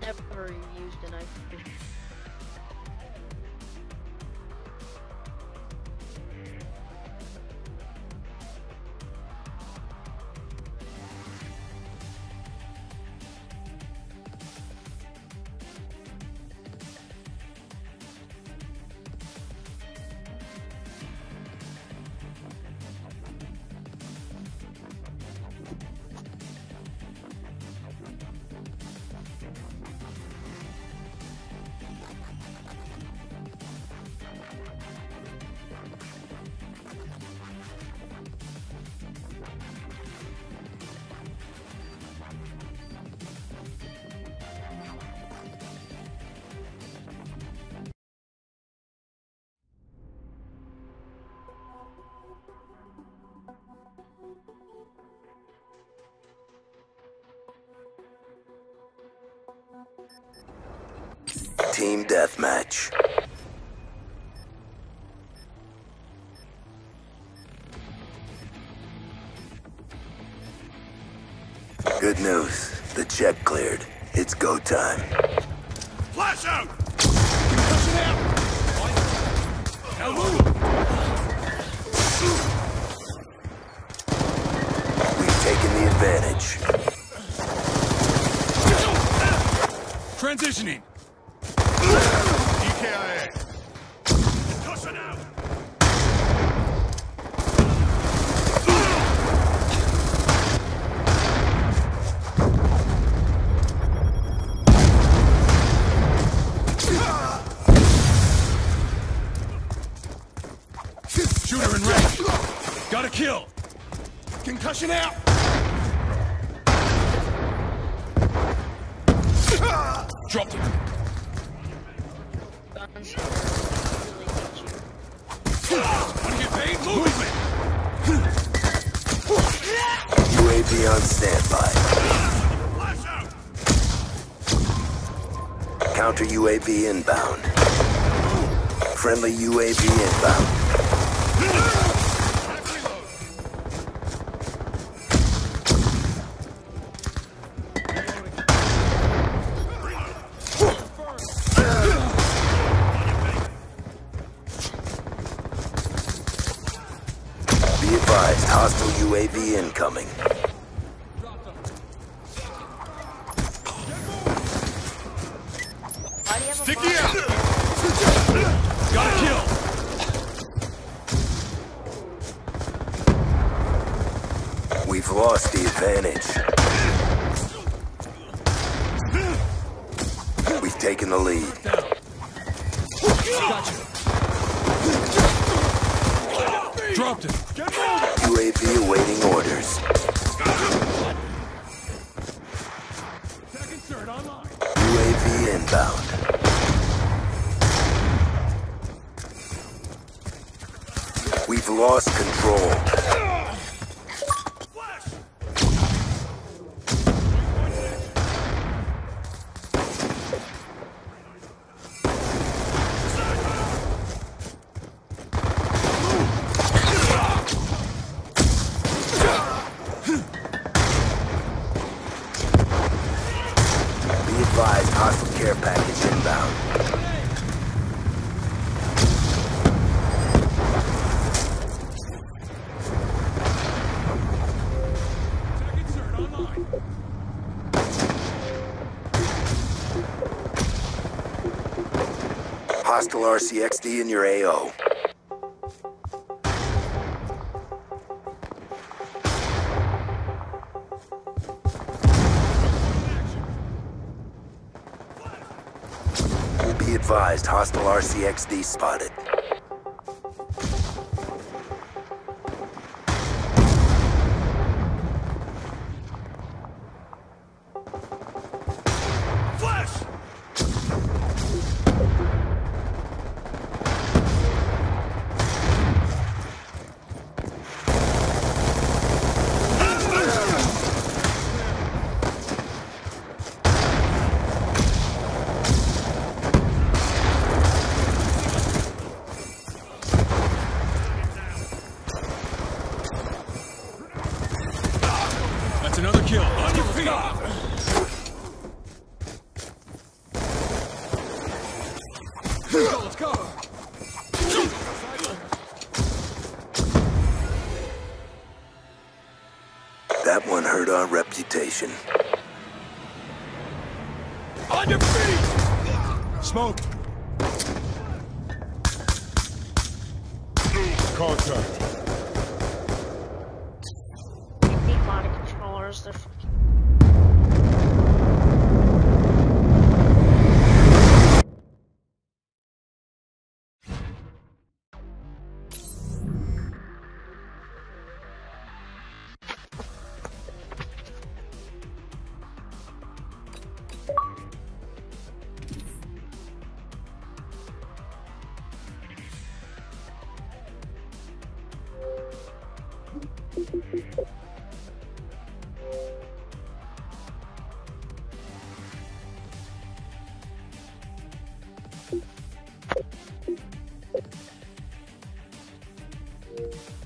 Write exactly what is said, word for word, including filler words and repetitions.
never used a knife. Team deathmatch. Good news. The check cleared. It's go time. Flash out! Concussion out! Now move! We've taken the advantage. Transitioning! D K I A. Concussion out! Shooter in range. Got a kill. Concussion out. Dropped it. Wanna get paid? Move it. U A V on standby. Flash out. Counter U A V inbound. Friendly U A V inbound. Be advised, hostile U A V incoming. Sticky out. Got a kill. We've lost the advantage. We've taken the lead. Gotcha. Dropped it. U A V awaiting orders. Second third online. U A V inbound. We've lost control. Be advised, hostile care package inbound. Second third online. Hostile R C X D in your A O. Be advised, hostile R C X D spotted. Flash! That's another kill. On your feet. Let's go, let's go. That one hurt our reputation. On your feet! Smoke. Contact. Need body controllers. They're fucking. You